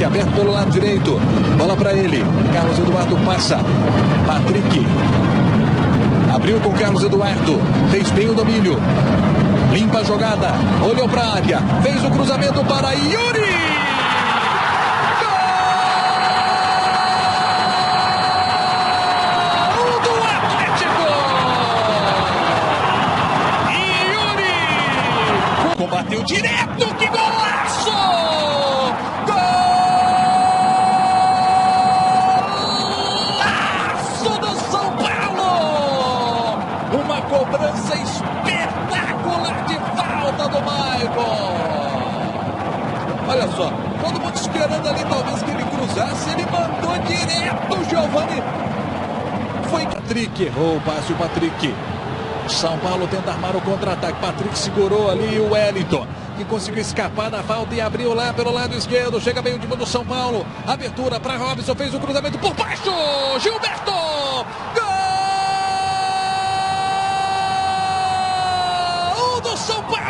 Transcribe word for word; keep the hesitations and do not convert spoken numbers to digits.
Patrick aberto pelo lado direito. Bola para ele. Carlos Eduardo passa. Patrick. Abriu com Carlos Eduardo. Fez bem o domínio. Limpa a jogada. Olhou para a área. Fez o cruzamento para Yuri. Gol do Atlético. Yuri. Combateu direto. Que golaço. Uma cobrança espetacular de falta do Maicon. Olha só, todo mundo esperando ali talvez que ele cruzasse, ele mandou direto o Giovani. Foi Patrick, errou o passe o Patrick. São Paulo tenta armar o contra-ataque. Patrick segurou ali o Wellington, que conseguiu escapar da falta e abriu lá pelo lado esquerdo. Chega bem o time do São Paulo. Abertura para Robson, fez o cruzamento por baixo. Gilberto! Gol do São Paulo!